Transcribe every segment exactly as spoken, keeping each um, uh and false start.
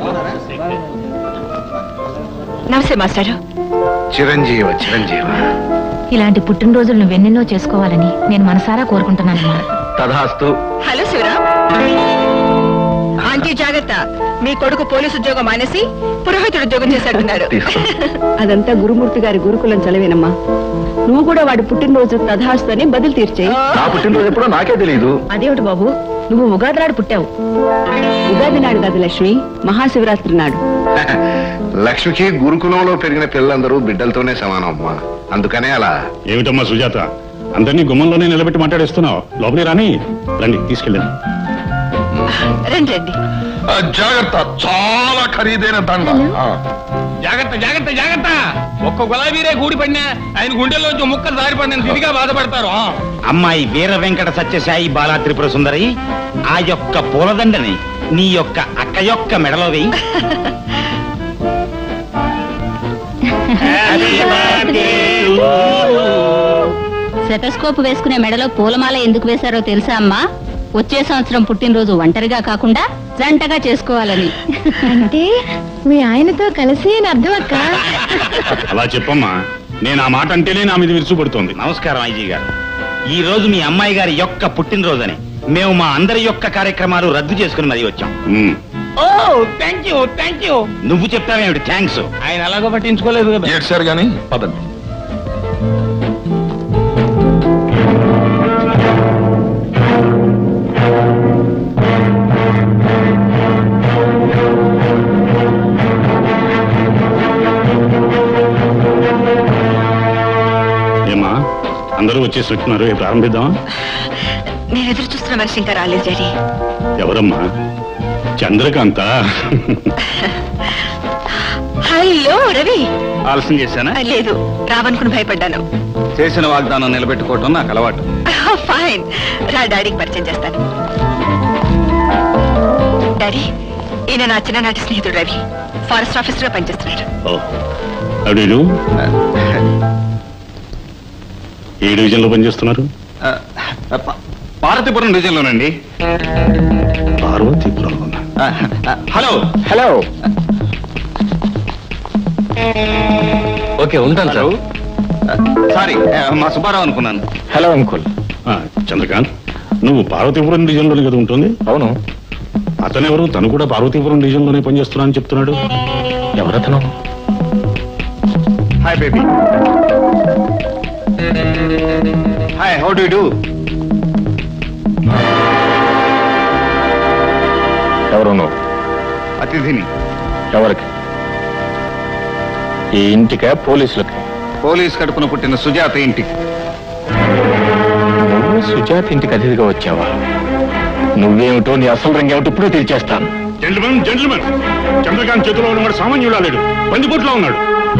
నమస్తే మాస్టారు. చిరంజీవ చిరంజీవ. ఇలాంటి పుట్టినరోజులు నువ్వెన్నెన్నో చేసుకోవాలని నేను మనసారా కోరుకుంటున్నానమ్మా. తదాస్తు. హలో శివరామ్. ఆంటీ జాగ్రత్త, మీ కొడుకు పోలీసు ఉద్యోగం మానేసి పురోహితుడు ఉద్యోగం చేశాడున్నాడు. అదంతా గురుమూర్తి గారి గురుకులం చదివేనమ్మా. నువ్వు కూడా వాడి పుట్టినరోజు తదాస్తు అని బదులు తీర్చే. నా పుట్టినరోజు ఎప్పుడో నాకే తెలియదు. అదేమిటి బాబు, నువ్వు ఉగాది నాడు పుట్టావు. ఉగాది నాడు కాదు లక్ష్మి, మహాశివరాత్రి నాడు. లక్ష్మికి గురుకులంలో పెరిగిన పిల్లలందరూ బిడ్డలతోనే సమానం అమ్మా, అందుకనే అలా. ఏమిటమ్మా సుజాత, అందరినీ గుమ్మంలోనే నిలబెట్టి మాట్లాడేస్తున్నావు? లోపలి రాని, రండి తీసుకెళ్ళండి. రండి రండి. జాగ్రత్త, చాలా ఖరీదైన దండ. జాగ్రత్త జాగ్రత్త జాగ్రత్త. ఒక్క గులాబీరే కూడి పడినా ఆయన గుండెల్లోంచి ముక్కలు జారిపడిన స్థితిగా బాధపడతారు. అమ్మాయి వీర వెంకట సత్యసాయి బాలా త్రిపుర సుందరి, ఆ యొక్క పూలదండని నీ యొక్క అక్క యొక్క మెడలో వేయి. స్టెతస్కోప్ వేసుకునే మెడలో పూలమాల ఎందుకు వేశారో తెలుసా అమ్మా? వచ్చే సంవత్సరం పుట్టినరోజు ఒంటరిగా కాకుండా జంటగా చేసుకోవాలని. అంటే మీ ఆయనతో కలిసి అని అర్థం అక్క. అలా చెప్పమ్మా, నేను ఆ మాట అంటేనే నా మీద విరుచుపడుతోంది. నమస్కారం ఐజీ గారు. ఈ రోజు మీ అమ్మాయి గారి యొక్క పుట్టినరోజని మేము మా అందరి యొక్క కార్యక్రమాలు రద్దు చేసుకుని మరీ వచ్చాం. Oh thank you thank you. నువ్వు చెప్తావేమిటి థ్యాంక్స్? ఆయన అలాగో పట్టించుకోలేదు కదా. ఏడ్చారు గాని పదండి. ఏమా అందరూ వచ్చేసి వచ్చినారు, ప్రారంభిద్దామా? నేను ఎదురు చూస్తున్న మనిషి ఇంకా రాలేదు డాడీ. ఎవరమ్మా? చంద్రకాంత. హలో రవి. ఆలస్యం చేశానా? లేదు, రావనుకుని భయపడ్డాను. చేసిన వాగ్దానం నిలబెట్టుకోవటం నాకు అలవాటు. ఫైన్, రా డాడీకి పరిచయం చేస్తాను. డాడీ, ఈయన నా చిన్ననాటి స్నేహితుడు రవి, ఫారెస్ట్ ఆఫీసర్ గా పనిచేస్తున్నారు. అడు ఏ డివిజన్ లో పనిచేస్తున్నారు? పార్వతీపురం డివిజన్ లోనండి. పార్వతీపురం. Hello hello. ఓకే ఉంటాను సార్. సారీ, మా సుబ్బారావు అనుకున్నాను. Hello uncle. చంద్రకాంత్, నువ్వు పార్వతీపురం డివిజన్ లోనే కదా ఉంటుంది? అవును. అతనెవరు? తను కూడా పార్వతీపురం డివిజన్ లోనే పనిచేస్తున్నా అని చెప్తున్నాడు. ఎవరతను? Hi baby. Hi, how do you do? ఎవరు నువ్వు? అతిథిని. ఎవరికి? ఈ ఇంటికా పోలీసులకి? పోలీస్ కడుపున పుట్టిన సుజాత ఇంటికి. నువ్వు సుజాత ఇంటికి అతిథిగా వచ్చావా? నువ్వేమిటో, నీ అసలు రంగు ఏమిటో ఇప్పుడే తెలియచేస్తాను. జెంట్మెన్ జెంట్మెన్, చంద్రకాంత్ చేతిలో ఉన్నవాడు సామాన్యులా లేడు, బందిపోట్లో ఉన్నాడు.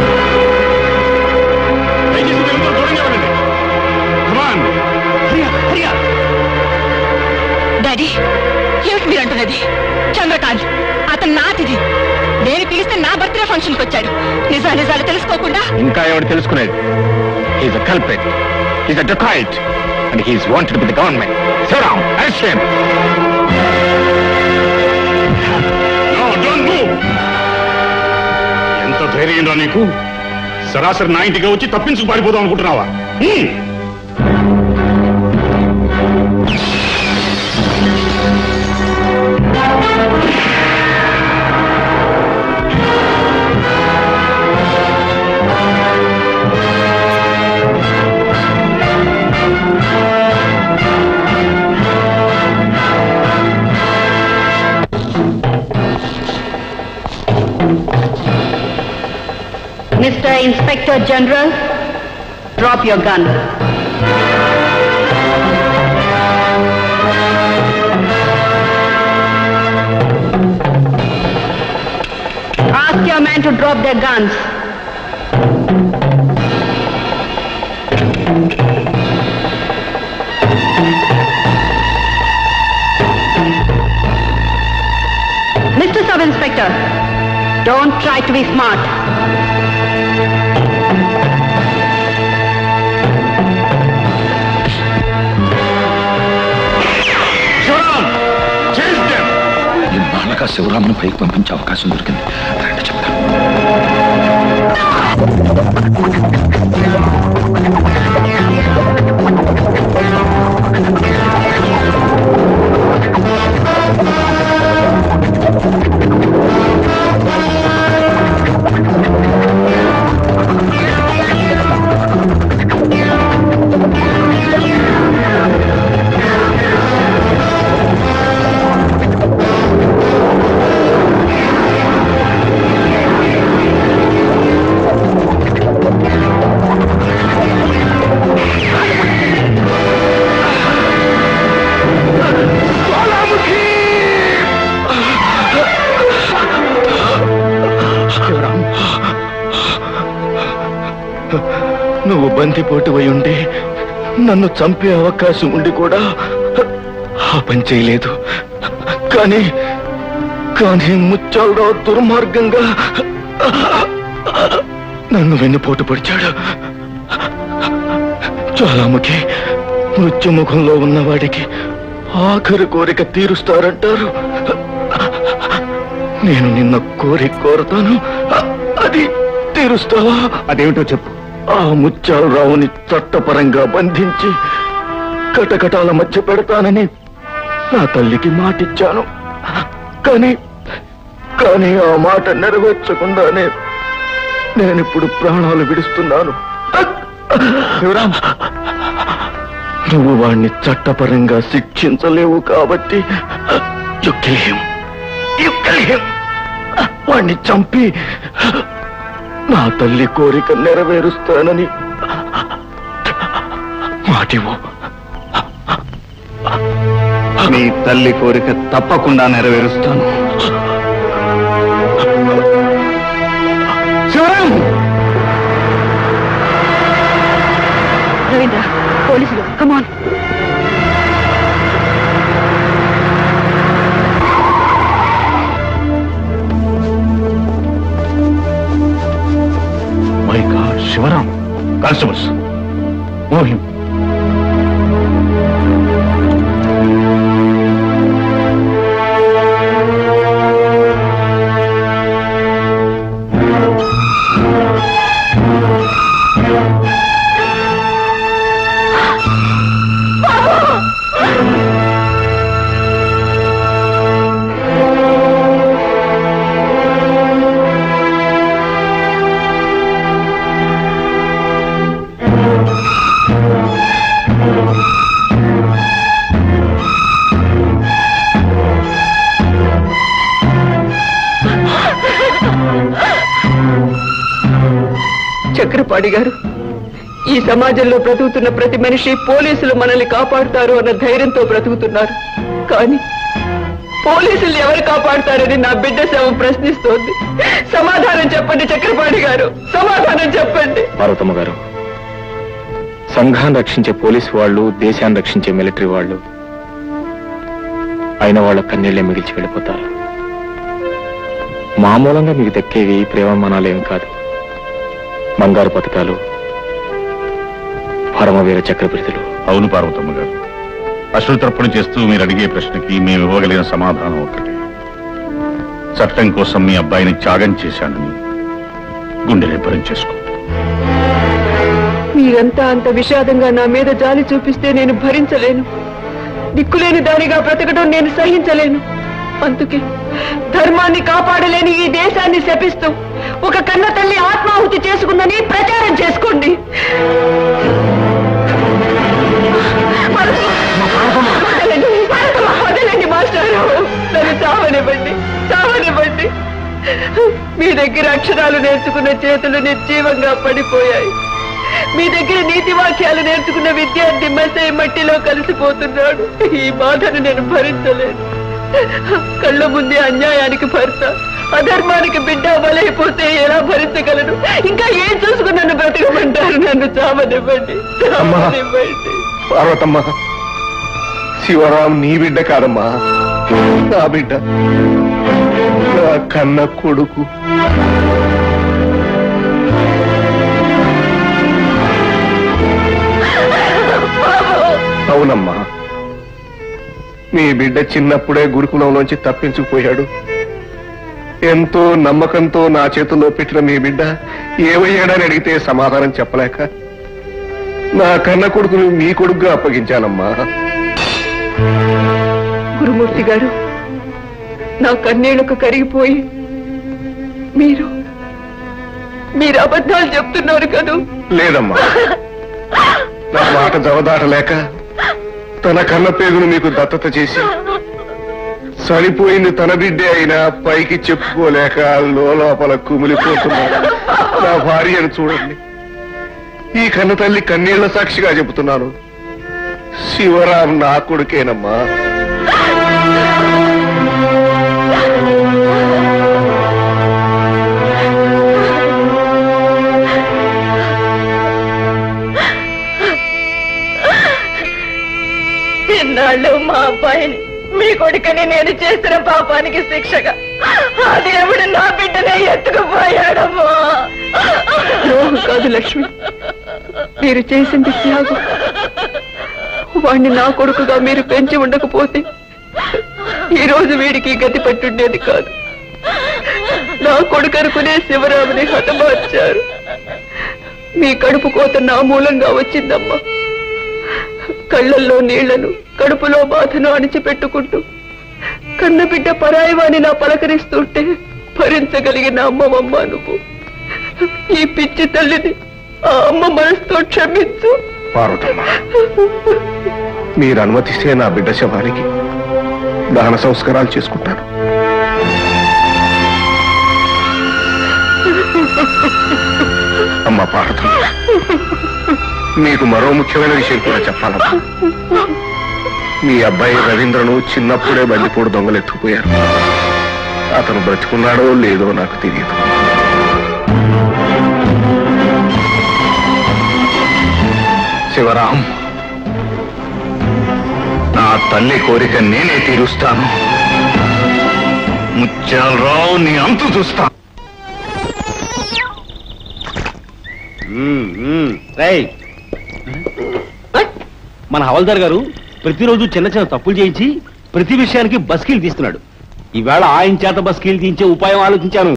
డాడీ, ఏమిటి మీరు అంటున్నది? చంద్రకాంత్ అతను నా అతిథి. నేను పిలిస్తే నా బర్త్డే ఫంక్షన్ కి వచ్చాడు. నిజా నిజాలు తెలుసుకోకుండా ఇంకా ఏమిటి తెలుసుకునేది? He's a culprit, he's a dacoit and he's wanted by the government. Sit down, arrest him. No, don't move. ఎంత ధైర్యంగా నీకు? సరాసరి నా ఇంటికి వచ్చి తప్పించుకు పారిపోదాం అనుకుంటున్నావా? Mister Inspector General, drop your gun. Ask your men to drop their guns. Mister Sub-Inspector, don't try to be smart. త్వరగా శివరామును పైకి పంపించే అవకాశం దొరికింది. రండి చెప్తా. నువ్వు బందిపోటు అయి ఉండి నన్ను చంపే అవకాశం ఉండి కూడా ఆ పని చేయలేదు. కానీ కానీ ముత్యాలరావు దుర్మార్గంగా నన్ను వెన్నుపోటు పొడిచాడు. జ్వాలాముఖి మృత్యుముఖంలో ఉన్నవాడికి ఆఖరి కోరిక తీరుస్తారంటారు. నేను నిన్న కోరిక కోరతాను, అది తీరుస్తావా? అదేమిటో చెప్పు. ఆ ముత్యాలరావుని చట్టపరంగా బంధించి కటకటాల మధ్య పెడతానని నా తల్లికి మాటిచ్చాను. కానీ కానీ ఆ మాట నెరవేర్చకుండానే నేనిప్పుడు ప్రాణాలు విడుస్తున్నాను. శివరాం, నువ్వు వాణ్ణి చట్టపరంగా శిక్షించలేవు కాబట్టి you kill him. You kill him. వాణ్ణి చంపి నా తల్లి కోరిక నెరవేరుస్తానని మాటివు. నీ తల్లి కోరిక తప్పకుండా నెరవేరుస్తాను. శివరాం! రవీంద్ర, పోలీసులు, come on. My God, Sivaram! Constables, move him. Chakrapani గారు, ఈ సమాజంలో బ్రతుకుతున్న ప్రతి మనిషి పోలీసులు మనల్ని కాపాడుతారు అన్న ధైర్యంతో బ్రతుకుతున్నారు. కానీ పోలీసులు ఎవరు కాపాడుతారని నా బిడ్డ శవం ప్రశ్నిస్తోంది. సమాధానం చెప్పండి చక్రపాణి గారు, సమాధానం చెప్పండి. పార్వతమ్మ గారు, సంఘాన్ని రక్షించే పోలీసు వాళ్ళు, దేశాన్ని రక్షించే మిలిటరీ వాళ్ళు అయిన వాళ్ళ కన్నీళ్లే మిగిల్చి వెళ్ళిపోతారు. మామూలంగా మీకు దక్కేవి ప్రేమమానాలేం కాదు, బంగారు పథకాలు, పరమవీర చక్ర బిరుదులు. అవును పార్వతమ్మ గారు, అశ్రుతర్పణ చేస్తూ మీరు అడిగే ప్రశ్నకి మేము ఇవ్వగలిగిన సమాధానం ఒక్కటే. చట్టం కోసం మీ అబ్బాయిని త్యాగం చేశానని గుండె నిబ్బరం చేసుకో. మీరంతా అంత విషాదంగా నా మీద జాలి చూపిస్తే నేను భరించలేను. దిక్కులేని దానిగా బ్రతకడం నేను సహించలేను. అందుకే ధర్మాన్ని కాపాడలేని ఈ దేశాన్ని శపిస్తూ ఒక కన్న తల్లి ఆత్మాహుతి చేసుకుందని ప్రచారం చేసుకోండి. వదలండి మాస్టారు, నన్ను చావనివ్వండి, చావనివ్వండి. మీ దగ్గర అక్షరాలు నేర్చుకున్న చేతులు నిర్జీవంగా పడిపోయాయి. మీ దగ్గర నీతి వాక్యాలు నేర్చుకున్న విద్యార్థి మసే మట్టిలో కలిసిపోతున్నాడు. ఈ బాధను నేను భరించలేను. కళ్ళ ముందే అన్యాయానికి భర్త, అధర్మానికి బిడ్డ బలైపోతే ఎలా భరించగలను? ఇంకా ఏం చూసుకుని నన్ను బ్రతకమంటారు? నన్ను చావనివ్వండి, చావనివ్వండి. పార్వతమ్మ, శివరాం నీ బిడ్డ కాదమ్మా, నా బిడ్డ, నా కన్న కొడుకు. అవునమ్మా, మీ బిడ్డ చిన్నప్పుడే గురుకులంలోంచి తప్పించుకుపోయాడు. ఎంతో నమ్మకంతో నా చేతుల్లో పెట్టిన మీ బిడ్డ ఏమయ్యాడని అడిగితే సమాధానం చెప్పలేక నా కన్న కొడుకును మీ కొడుకుగా అప్పగించానమ్మా. గురుమూర్తి గారు, నా కన్నీళ్లకు కరిగిపోయి మీరు మీరు అబద్ధాలు చెప్తున్నారు కదూ? లేదమ్మా, నా మాట జవదాటలేక తన కన్న పేగును మీకు దత్తత చేసి చనిపోయింది తన బిడ్డే అయినా పైకి చెప్పుకోలేక లోపల కుమిలిపోతున్నాడు నా భార్యను చూడండి. ఈ కన్న తల్లి కన్నీళ్ల సాక్షిగా చెబుతున్నాను, శివరాం నా కొడుకేనమ్మా. ఇన్నాళ్ళు మా అబ్బాయిని మీ కొడుకని నేను చేసిన పాపానికి శిక్షగా ఆ దేవుడు నా బిడ్డనే ఎత్తుకుపోయాడమ్మా. ద్రోహం కాదు లక్ష్మి, మీరు చేసింది త్యాగం. వాణ్ణి నా కొడుకుగా మీరు పెంచి ఉండకపోతే ఈ రోజు వీడికి గతి పట్టుండేది కాదు. నా కొడుకు అనుకునే శివరాముని హతమార్చారు. మీ కడుపు కోత నా మూలంగా వచ్చిందమ్మా. కళ్ళల్లో నీళ్లను, కడుపులో బాధను అణిచిపెట్టుకుంటూ కన్నబిడ్డ పరాయివాణి నా పలకరిస్తుంటే భరించగలిగిన అమ్మవమ్మ నువ్వు. ఈ పిచ్చి తల్లిని ఆ అమ్మ మనసుతో క్షమించు. పార్వతమ్మ, మీరు అనుమతిస్తే నా బిడ్డ శవానికి దహన సంస్కారాలు చేసుకుంటాను. అమ్మ పార్వతమ్మ, మీకు మరో ముఖ్యమైన విషయం కూడా చెప్పాలమ్మా. మీ అబ్బాయి రవీంద్రను చిన్నప్పుడే బందిపోడు దొంగలు ఎత్తుకుపోయారు. అతను బ్రతుకున్నాడో లేదో నాకు తెలియదు. శివరాం, నా తల్లి కోరిక నేనే తీరుస్తాను. ముత్యాలరావు నీ అంతు చూస్తా. మన హవల్దార్ గారు ప్రతిరోజు చిన్న చిన్న తప్పులు చేయించి ప్రతి విషయానికి బస్కీలు తీస్తున్నాడు. ఈవేళ ఆయన చేత బస్కీలు తీయించే ఉపాయం ఆలోచించాను.